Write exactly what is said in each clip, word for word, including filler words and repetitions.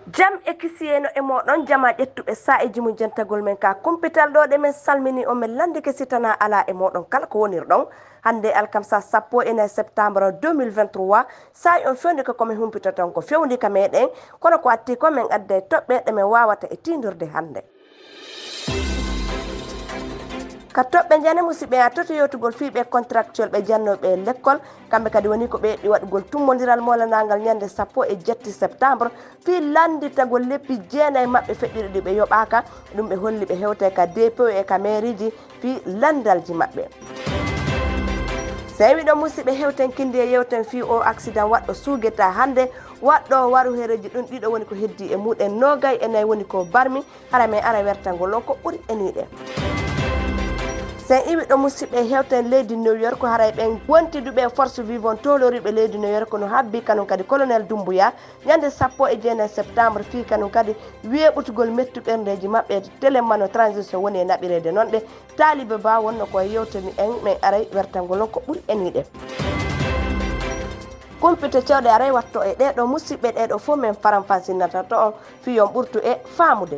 Jam ekisiyeno e moɗon jama ƴettuɓe sa'eji mum jentagol men ka kumpital ɗo ɗe men salmini o men landi ke sitana ala e moɗon kala ko wonirɗon hande alkamsa sappo ene septembre deux mille vingt-trois sa'i on fewndi ko komin humpita ton ko fewndi ka meɗen kono ko atti ko men adde toɓɓe ɗe men wawata e tindirde hande ka toɓɓe jane musidɓe a toto yewtugol fiiɓe contractuel ɓe jannoɓe l'école kamɓe kadi woni ko ɓe ɓi waɗugol tummodiral molanagal ñande sappo e jetti septembre fi landitagol leppi jeenayyi mabɓe feƴƴiɗi ɗi ɓe yoɓaka ɗum ɓe holli ɓe hewte ka D P O e ka mairie ji fi landalji mabɓe sewi ɗo musidɓe hewten kindi e yewten fi o accident waɗɗo suugueta hande waɗɗo waru hereji ɗum ɗiɗo woni ko heddi e muɗen nogay e nayyi woni ko barmi hara men ara wertangol on ko ɓuuri eniɗe sen iwi ɗo musidɓe hewten leydi New York ko haray ɓen wontiduɓe force vivant toloriɓe leydi New York no habbi kanon kadi colonel Doumbouya ñande sappo e jeenayi septembre fi kanon kadi weeɓutugol mettu ɓerndeji mabɓe télémano transition woni e naɓirede noon ɓe taalibe ba wonno koye yewtani en min aray wertangol on ko ɓuuri eniɗe kumpite cewɗe aray watto e ɗeɗo musidɓe ɗeɗo fof min faram fansinnata to on fiyon ɓurtu e faamude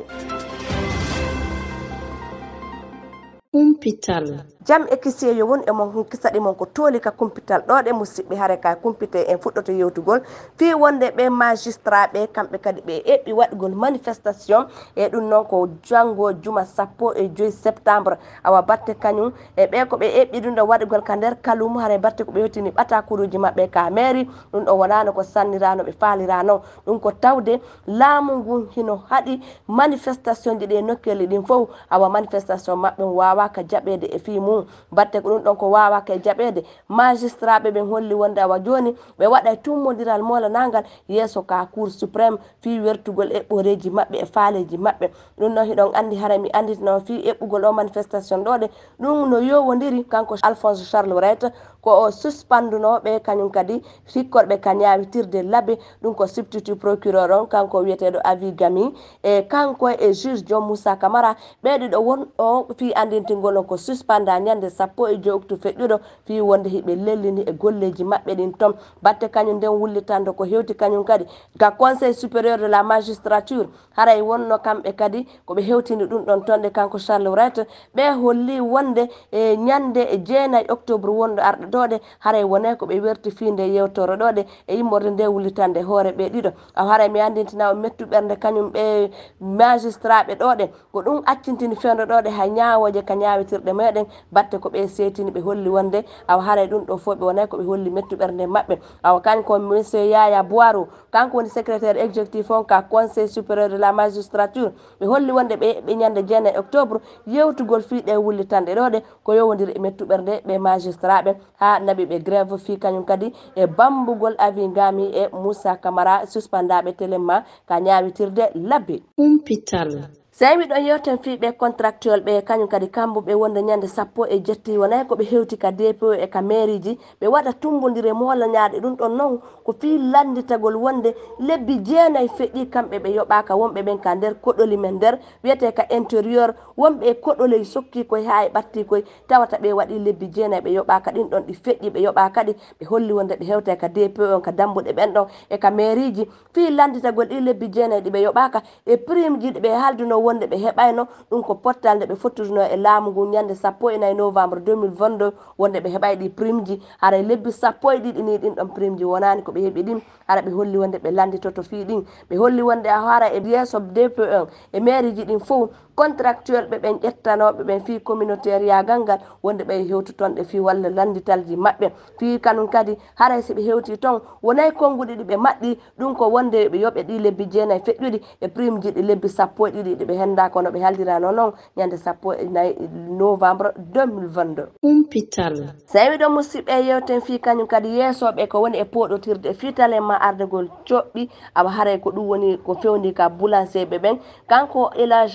kumpital jam ekisiye yo won e mon kisaɗi mon ko tooli ka kumpital ɗo ɗe musidɓe hare ka kumpite en fuɗɗoto yewtugol fi wonde ɓe magistrat ɓe kamɓe kadi ɓe eɓɓi waɗgol manifestation e ɗum noon ko janggo juma sappo e joyi septembre awa batte kañum e ɓe ko ɓe eɓɓi ɗum ɗo waɗgol ka nder kalum hare batte ko ɓe yettini ɓatakuruji mabɓe ka mairie ɗum ɗo wonano ko sannirano ɓe faalira noon ɗum ko tawde laamu ngun hino haɗi manifestation ji ɗi e nokkeli ɗin fof awa manifestation mabɓe wawaka jaɓede e fi mum batte ko ɗum ɗon ko wawaka e jaɓede magistrat ɓe ɓen holli wonde awa joni ɓe waɗa tummodiral molanagal yeeso ka cour suprême fi wertugol eɓɓoreji mabɓe e faaleji mabɓe ɗum noon hiɗon andi hara mi anditino fi eɓɓugol o manifestation ɗo ɗe ɗum no yowodiri kanko Alphonse Charles Wright ko o suspendunoɓe kañum kadi hikkorɓe ka ñawitirde laabe ɗum ko substitut procureur on kanko wiyeteɗo Avi Gami e kanko e juge John Moussa Camara ɓeɗiɗo won o fi andintingol on ko suspenda ñande sappo e joyi oktu feƴƴuɗo fi wonde hiɓe lellini e golleji mabɓe ɗin tom batte kañum nden wullitande ko hewti kañum kadi ka conseil supérieur de la magistrature haray wonno kamɓe kadi koɓe hewtini ɗum ɗon tonɗe kanko Charles Wright ɓe holli wonde e ñande e jeenayyi octobre wonɗo arɗo ɗoɗe haray wone ko ɓe werti finde yewtore ɗoɗe e immorde nde wullitande hoore ɓe ɗiɗo aw haray mi andintina o mettu ɓernde kañum ɓe magistrat ɓe ɗoɗe ko ɗum accintini fewde ɗoɗe ha ñawoje ka ñawitirɗe meɗen batte ko ɓe setini ɓe holli wonde awa haray ɗum ɗo fof ɓe wonay ko ɓe holli mettu ɓernde mabɓe awa kañ ko monsieur Yaya Boirou kanko woni secrétaire exécutif on ka conseil supérieur de la magistrature ɓe holli wonde ɓe ɓe ñande jeenayyi octobre yewtugol fiiɗe wullitande ɗoɗe ko yowodiri e mettu ɓernde ɓe magistrat ɓe ha naɓi ɓe grève fi kañum kadi e bambugol Avi Gami e Moussa Camara suspendaɓe téléma ka ñawitirde labbi kumpital sewi ɗon yewten fiiɓe contractuel ɓe kañum kadi kamɓuɓe wonde ñande sappo e jetti wonay koɓe hewti ka D P O e ka mairie ji ɓe waɗa tumbodire molañaɗe ɗum ɗon noon ko fi landitagol wonde lebbi jeenayyi feƴƴi kamɓe ɓe yoɓaka wonɓe ɓen ka nder koɗoli men nder wiyete ka intérieur wonɓe e koɗole sokki koye ha e ɓatti koye tawata ɓe waɗi lebbi jeenayyi ɓe yoɓaka ɗin ɗon ɗi feƴƴi ɓe yoɓa kadi ɓe holli wonde ɓe hewte ka D P O on ka dambuɗe ɓen ɗon e ka mairie ji fi landitagol ɗi lebbi jeenayyi ɗi ɓe yoɓaka e prime ji ɗi ɓe halduno wonde ɓe heɓayno ɗum ko pottal nde ɓe fottuduno e laamu ngu ñande sappo e nayyi novembre deux mille vingt-deux wonde ɓe heɓay ɗi prime ji haray lebbi sappo e ɗiɗi ni ɗin ɗon prime ji wonani ko ɓe heeɓi ɗin hara ɓe holli wonde ɓe landitoto fi ɗin ɓe holli wonde a hara e yeeso D P O e mairie ji ɗin fof contractuel ɓe ɓen ƴettanoɓe ɓen fi communautaire yagal ngal wonde ɓe hewti toon ɗe fi walla landitalji mabɓe fi kanum kadi haray soɓe hewti toon wonay konnguɗi ɗi ɓe maɗɗi ɗum ko wonde ɓe yoɓe ɗi lebbi jeenayyi feƴƴuɗi e prime ji ɗi lebbi sappo e ɗiɗi ɗi ɓe henda kono ɓe haldirano noon ñande sappo e nayyi novembre deux mille vingt-deux kumpital sewi ɗo musidɓe yewten fi kañum kadi yeesoɓe ko woni e poɗotirde e fitalema ardegol coɓɓi awa haray ko ɗum woni ko fewndi ka boulanger ɓe ɓen kanko Elage Alpha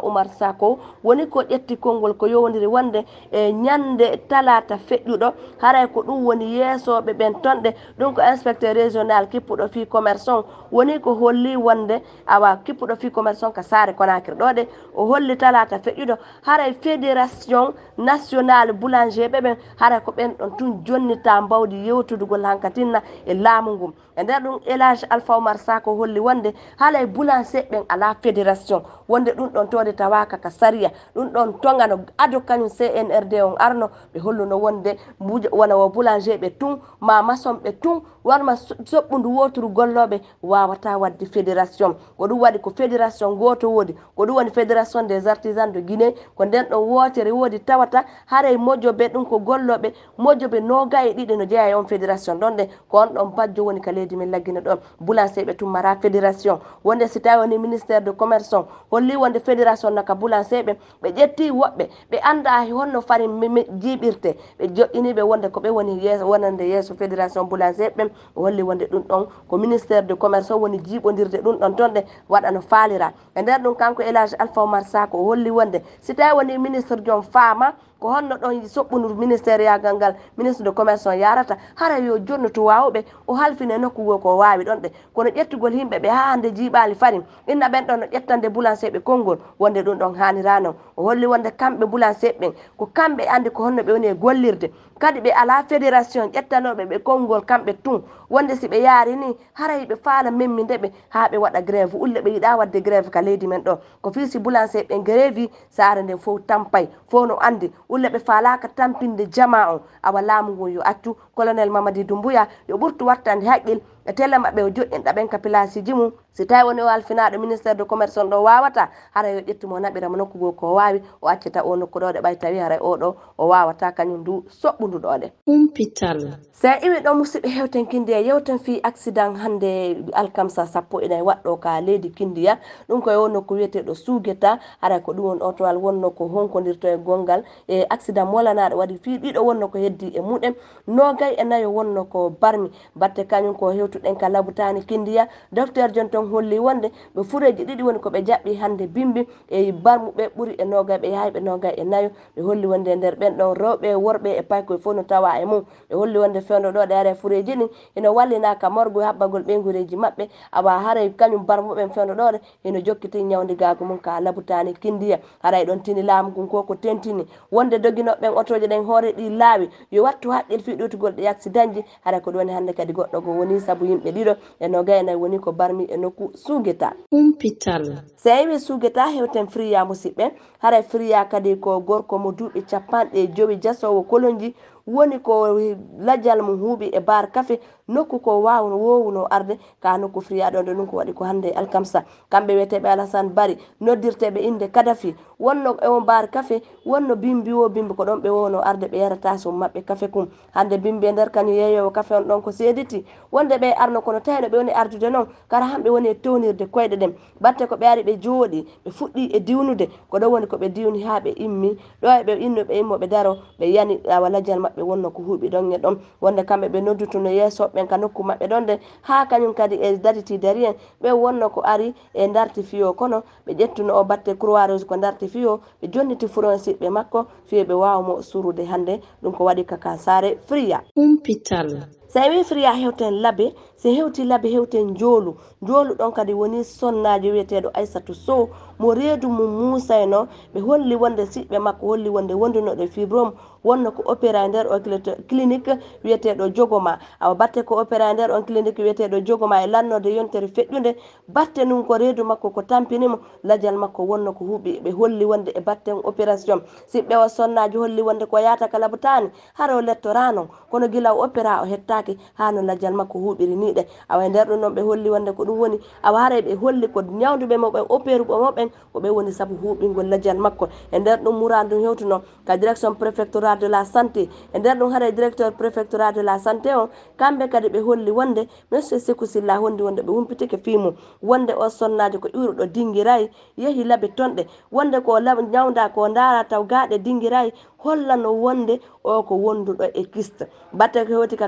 Oumar Sako woni ko ƴetti konngol ko yowndiri wonde e ñande talata feƴƴuɗo haray ko ɗum woni yeesoɓe ɓen tonɗe ɗum ko inspecteur régional kippuɗo fi commerce on woni ko holli wonde awa kippuɗo fi commerce on ka Saare Konakry ɗo de o holli talata feƴƴuɗo haray fédération nationale boulanger ɓe ɓen haray ko ɓen ɗon tun jonnita mbawdi yewtudugol hankatinna e laamu ngun e nder ɗum Elage Alpha Oumar Sako holli wonde haalay boulanger ɓen ala fédération wonde ɗum ɗon tode tawaka ka saria ɗum ɗon tongano ado kañum C N R D on arno ɓe holluno wonde wona wo boulanger ɓe tun ma maçon ɓe tun wanma soɓɓundu woturu golloɓe wawata wadde fédération ko ɗum waɗi ko fédération goto woodi ko ɗum woni fédération des artisans de Guinée ko nden ɗon wotere woodi tawata haray mojoɓe ɗum ko golloɓe mojoɓe noga e ɗiɗi no jeeya e on fédération ɗon ɗe ko on ɗon bajjo woni ka leydi min laggina ɗon boulanger ɓe tummara fédération wonde si tawi woni ministère de commerce on holli wonde fédération naka boulanger ɓe ɓe ƴetti woɓɓe ɓe anda honno fari jiiɓirte ɓe joƴƴiniɓe wonde ko ɓe woni yeeso wonande yeeso fédération boulanger ɓen holli wonde ɗum ɗon ko ministère de commerce o woni jiiɓodirde ɗum ɗon ton ɗe waɗa no faalira e nder ɗum kanko Elage Alpha Oumar Sako o holli wonde si tawi woni ministre joom faama ko honno ɗon soɓɓunur ministére yagal ngal ministre de commerce on yarata hara yo jonnutu wawɓe o halfine nokkugo ko wawi ɗon ɗe kono ƴettugol yimɓe ɓe ha hande jiiɓali fari inna ɓen ɗon no ƴettande boulanger ɓe konngol wonde ɗum ɗon hanirano o holli wonde kamɓe boulanger ɓen ko kamɓe andi ko honno ɓe woni e gollirde kadi ɓe ala fédération ƴettanoɓe ɓe konngol kamɓe tun wonde si ɓe yaari ni haray ɓe faala memminde ɓe ha ɓe waɗa grève ulle ɓe yiɗa wadde grève ka leydi men ɗo ko fiisi boulanger ɓe grève saare nde fof tampay fof no andi ulle ɓe faalaka tampinde jama on awa laamu ngun yo accu colonel Mamadi Doumbouya yo ɓurtu wattande haqqil e tella maɓɓe o joƴƴinɗa ɓen ka place ji mum si tawi woni o alfinaɗo ministére de commerce on ɗo wawata hara yo ƴettimo naɓiramo nokkugo ko wawi o accita o nokku ɗo ɗe ɓay tawi haray oɗo o wawata kañum ndu soɓɓundu ɗo ɗe humpital sa iwi ɗo musidɓe hewten kindiya yewten fi accident hande alkamsa sappo e nayi waɗɗo ka leydi kindiya ɗum koye wonno ko wiyeteɗo sugueta haray ko ɗum won otowal wonno ko honkodirto e gongal e accident molanaɗo waɗi fi ɗiɗo wonno ko heddi e muɗen nogay e nayo wonno ko barmi batte kañum ko hewtuɗen ka labutani kindiya docteur jon ton holli wonde ɓe fureji ɗiɗi woni koɓe jaɓɓi hande bimbi e barmuɓe ɓuuri e nogay ɓe yahay ɓe nogay e nayo ɓe holli wonde e nder ɓen ɗon rewɓe worɓe e paykoye fof no tawa e mum ɓe holli wonde fewno ɗo ɗe are fureji ni eno wallinaka morgo haɓɓagol ɓeygureji maɓɓe awa haray kañum barmuɓen fewno ɗo ɗe eno jokkiti ñawdigago mum ka labutani kindiya haray ɗon tini laamu ngun ko ko tentini wonde doguinoɓeɓen otoje ɗen hoore ɗi laawi yo wattu haqqil fi ɗutugol ɗi accident ji haray ko ɗum woni hande kadi goɗɗo go woni saabu yimɓe ɗiɗo e nogay e nayi woni ko barmi e nokku sugueta humpital sa iwi sugueta hewten friya musidɓe haray friya kadi ko gorko mo duuɓi capanɗe jowi jasowo kolonji woni ko lajjal mum huuɓi e bar café nokku ko wawno wowuno arde ka nokku friya ɗon ɗe ɗum ko waɗi ko hande alkamsa kamɓe wiyeteɓe Alassane Bari noddirteɓe inde Kadafi wonno e on bar café wonno bimbi wo bimbi ko ɗon ɓe wowno arde ɓe yarata so maɓɓe café kum hande bimbi e nder kañum yeeyowo café on ɗon ko seediti wonde ɓe arno kono tawino ɓe woni ardude noon kara hamɓe woni e townirde koyɗe ɗen batte ko ɓe ari ɓe jooɗi ɓe fuɗɗi e diwnude ko ɗon woni koɓe diwni ha ɓe immi ɗo e ɓe inno ɓe immo ɓe daro ɓe yani awa lajjal maɓɓe wonno ko huuɓi ɗon e ɗon wonde kamɓe ɓe noddutuno yeesoɓen ka nokku maɓɓe ɗon de ha kañum kadi e dariti dari en ɓe wonno ko ari e darti fiyo kono ɓe ƴettuno o batte croix rouge ko darti fiyo ɓe jonniti furonsiɓɓe makko fiyo ɓe wawmo surude hande ɗum ko waɗi kaka saare friya humpital sa wi friya hewten laabe so hewti laabe hewten joolu joolu ɗon kadi woni sonnajo wiyeteɗo Aissatou Sow mo reedu mum musayno ɓe holli wonde siɓɓe makko holli wonde wondunoɗo fibrome wonno ko opéra nder o clinique wiyeteɗo jogoma awa batte ko opéra nder on clinique wiyeteɗo jogoma e lannode yontere feƴƴude batte nun ko reedu makko ko tampinimo lajal makko wonno ko huuɓi ɓe holli wonde e batten opération siɓɓe o sonnajo holli wonde ko yata ka labutani haro lettorano kono gila o opéra o hettaki ha no lajal makko huuɓiri niɗe awa e nder ɗum noon ɓe holli wonde ko ɗum woni awa haray ɓe holli ko ñawduɓe mo ɓe opéruɓe moɓen ko ɓe woni saabu huuɓingol lajal makko e nder ɗum muradum hewtuno ka direction préfectoral de la santé e nder ɗum haray directeur préfectoral de la santé o kamɓe kadi ɓe holli wonde monsieur Sékou Sylla hondi wonde ɓe humpitike fimum wonde o sonnajo ko iwruɗo dinguirayi yeehi laabe tonɗe wonde ko ñawda ko daara taw gaaɗe dinguirayi hollano wonde o ko wonduɗo e kiste batte ko hewti ka clinique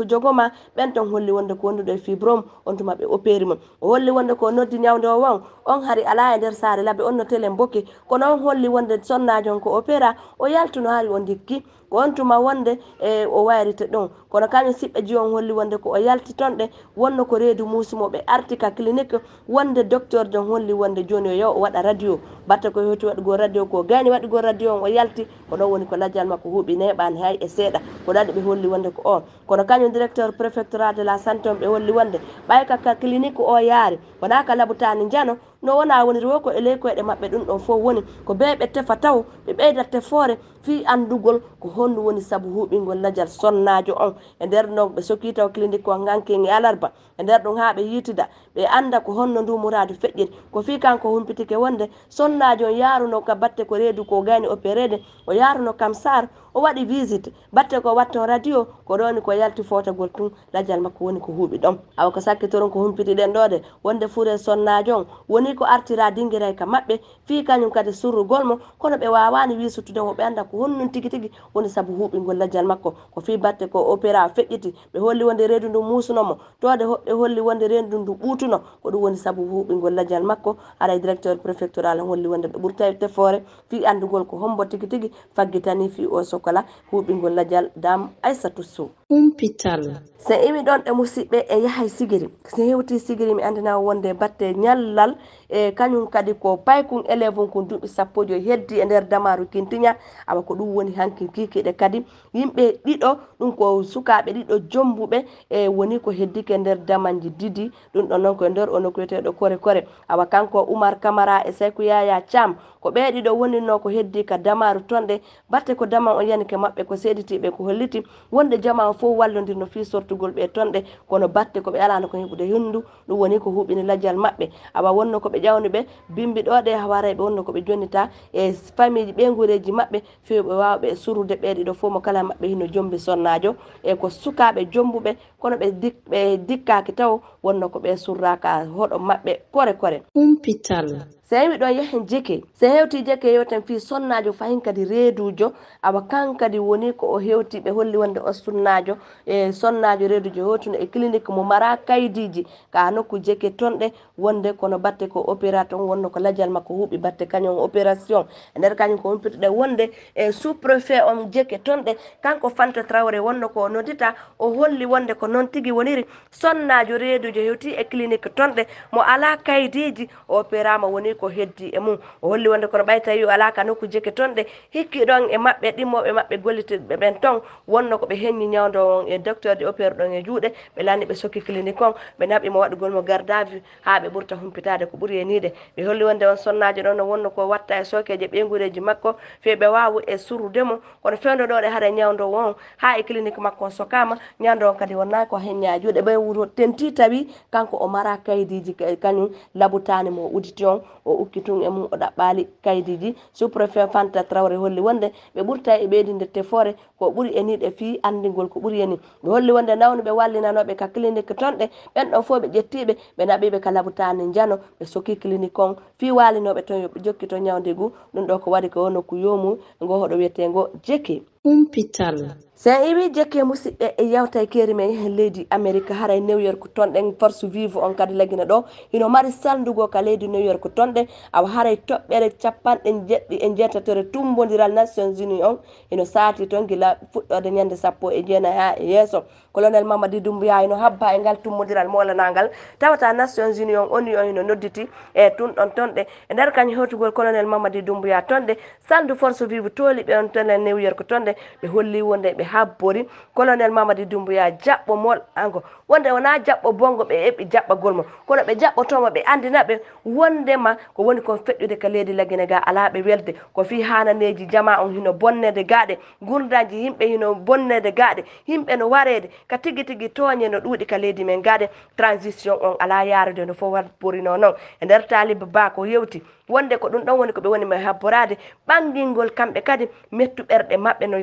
jogoma ɓen ton holli wonde ko wonduɗo e fibrome on tuma ɓe opéri mum o holli wonde ko noddi ñawde o won on hari ala e nder saare labbe on no télé bokki kono on holli wonde sonnajo on ko opéra o yaltuno hari o dikki ko on tuma wonde e o wayrite ɗon kono kañum siɓɓe ji on holli wonde ko o yalti ton ɗe wonno ko reedu musimoɓe arti ka clinique wonde docteur jon holli wonde joni o yaw o waɗa radio batte ko hewti waɗugo radio ko gayni waɗugo radio on o yalti ko ɗon woni ko lajjal makko huuɓi neɓani hay e seeɗa ko ɗaɗi ɓe holli wonde ko on kono kañum directeur préfectoral de la santé on ɓe holli wonde ɓay ka clinique o yaari wona ka labutani jano no wona woniri wo ko e ley koyɗe maɓɓe ɗum ɗon fof woni ko be ɓe tefa taw ɓe ɓeyda tefoore fi andugol ko honno woni saabu huuɓingol lajal sonnajo on e nder no ɓe soki taw clinique o ganken e alarba e nder ɗum ha ɓe yitida ɓe anda ko honno ndumuradu feƴƴiri ko fi kanko humpitike wonde sonnajo on yaruno ka batte ko reedu ko gayni opérede o yaruno kam sar o waɗi visite batte ko watton radio ko ɗoni ko yalti fotagol tun lajal makko woni ko huuɓi ɗon awa ko sakkitoron ko humpiti ɗen ɗode wonde fure sonnajo on woni ko artira dinguiray ka maɓɓe fi kañum kadi surrugol mo kono ɓe wawani wisutude o ɓe anda ko honnun tigui tigui woni saabu huuɓingol lajjal makko ko fi batte ko opéra feƴƴiti ɓe holli wonde reedu ndu musunomo tode hoɓɓe holli wonde reedu ndu ɓuutuno ko ɗum woni saabu huuɓingol lajjal makko aray directeur préfectoral holli wonde ɓe ɓurta tefoore fi andugol ko hombo tigui tigui faggitani fi o sokola huuɓingol lajjal dame Aissatou Sow humpital so imi ɗon ɗe musidɓe e yahay sigiri so hewti sigiri mi andina wonde batte ñallal e kañum kadi ko paykun élève on ko duuɓi sappo jo heddi e nder damaru kintiña awa ko ɗum woni hanki kikiɗe kadi yimɓe ɗiɗo ɗum ko sukaɓe ɗiɗo jombuɓe e woni ko heddike nder damanji didi ɗum ɗon noon koye nder ono kuyeteɗo kore kore awa kanko Oumar Camara e Saykou Yaya Thiam ko ɓe ɗiɗo woninno ko heddi ka damaru tonɗe batte ko daman o yanike maɓɓe ko seeditiɓe ko holliti wonde jama o fof wallodirno fi sortugol ɓe tonɗe kono batte ko ɓe alano ko heɓude hendu ɗum woni ko huuɓini lajjal maɓɓe awa wonno ko ɓe ƴawni ɓe bimbi ɗo ɗe hawara ɓe wonno ko ɓe jonnita e famille ɓe guureji maɓɓe fewi ɓe wawɓe surude ɓe ɗiɗo fof mo kala maɓɓe hino jombi sonnajo e ko sukaɓe jombuɓe kono ɓe dik ɓe dikkaki taw wonno ko ɓe surraka hoɗo maɓɓe kore kore humpital so hewi ɗon yahen jeke so hewti jeke yewten fi sonnajo fayin kadi reedujo awa kan kadi woni ko o hewti ɓe holli wonde o sunnajo e sonnajo reedujo hewtuno e clinique mo mara kaydiji ka nokku jeke tonɗe wonde kono batte ko opéra ton wonno ko lajjal makko huuɓi batte kañum opération e nder kañum ko humpitoɗe wonde e sous préfet on jeke tonɗe kanko Fanta Traoré wonno ko noddita o holli wonde ko noon tigui woniri sonnajo reedujo hewti e clinique tonɗe mo ala kaydiji opéra mo woni ko heddi e mum o holli wonde kono ɓay tawi o ala ka nokku jeke tonɗe hikki ɗon e maɓɓe ɗimmoɓe maɓɓe gollitiɓe ɓen ton wonno ko ɓe heññi ñawdo on e docteur de opére ɗon e juuɗe ɓe lanni ɓe sokki clinique on ɓe naɓimo waɗugol mo garde à vue ha ɓe ɓurta humpitade ko ɓuuri e niide ɓe holli wonde on sonnajo ɗon no wonno ko watta e sokeje ɓeygureji makko fe ɓe wawa e surrudemo kono fewdo ɗo ɗe haɗa ñawdo on ha e clinique makko on sokama ñawdo on kadi wonna ko heñña juuɗe ɓe wuro tenti tawi kanko o mara kaydiji kañum labutani mo uditi on o ukki tun e mum o ɗaɓɓali kaydiji sous préfet Fanta Traoré holli wonde ɓe ɓurta e ɓeydinde tefoore ko ɓuuri e niɗe fi andigol ko ɓuuri e ni ɓe holli wonde nawnu ɓe wallinanoɓe ka clinique tonɗe ɓen ɗon fof ɓe ƴettiɓe ɓe naɓiɓe ka labutani jano ɓe soki clinique on fi walinoɓe ton yoɓe jokki to ñawdigu ɗum ɗo ko waɗi ko wonno ko yomu ngo hoɗo wiyetego jeke humpital so iwi jekke musidɓe e yawta e keeri men yahen leydi Amérique haray New York tonɗen force vive on kadi lagina ɗo hino mari sandugo ka leydi New York tonɗe awa haray toɓɓere capanɗe jeɗɗi e jeetatere tumbodiral Nations Unies on hino saati toon gila fuɗɗode ñande sappo e jeenayi ha e yeeso colonel Mamadou Doumbouya hino habba e ngal tummodiral molanagal tawata Nations Unies on oni on hino nodditi e tun ɗon tonɗe e nder kañum hewtugol colonel Mamadou Doumbouya tonɗe sandu force vive tooli ɓe on tonɗe New York tonɗe ɓe holli wonde ɓe habbori colonel Mamadou Doumbouya jaɓɓo mol ango wonde wona jaɓɓo bongo ɓe eɓi jaɓɓagol mo kono ɓe jaɓɓotomo ɓe andinaɓe wondema ko woni kon feƴƴude ka leydi lagine ga ala ɓe welde ko fi hananeji jama on hino bonnede gaɗe gurdaji yimɓe hino bonnede gaɗe yimɓe no warede ka tigui tigui tooñe no ɗuuɗi ka leydi men gaɗe transition on ala yarude no fof warborino noon e nder taliba ba ko yewti wonde ko ɗum ɗon woni ko ɓe woni ma habborade ɓangingol kamɓe kadi mettu ɓerɗe maɓɓe no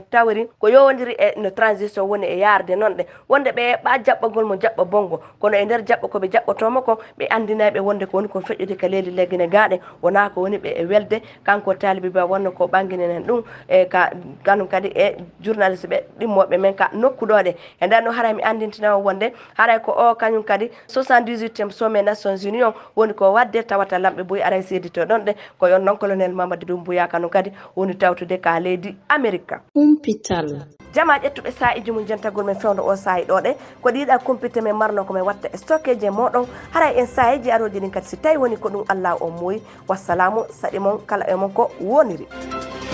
tawri ko yowodiri e no transition woni e yarde non de wonde ɓe ɓa jaɓɓagol mo jaɓɓa bongo kono e nder jaɓɓa koɓe jaɓɓotomo ko ɓe andinaɓe wonde ko woni ko feƴƴude ka leydi leggine gaɗe wona ko woni ɓe e welde kanko talibi ba wonno ko ɓanginenen ɗum e ka kanum kadi e journaliste ɓe ɗimmoɓe men ka nokkuɗoɗe e nden no haray mi andintinama wonde haray ko o kañum kadi soixante-dix-huitième sommet nations unies on woni ko wadde tawata lamɓe boyi aray seedito ɗon ɗe ko yon noon colonel Mamadou Doumbouya kanu kadi woni tawtude ka leydi Amérique Kumpital jama ƴettuɓe sahiji mum jentagol men fewdo o sahi ɗo ɗe ko ɗiɗa kumpite men marno komin watta e stockeji e moɗon haray en sahiji aroji ɗin kadi si tawi woni ko ɗum Allah o muuyi wassalamu saɗi mon kala e mon ko woniri.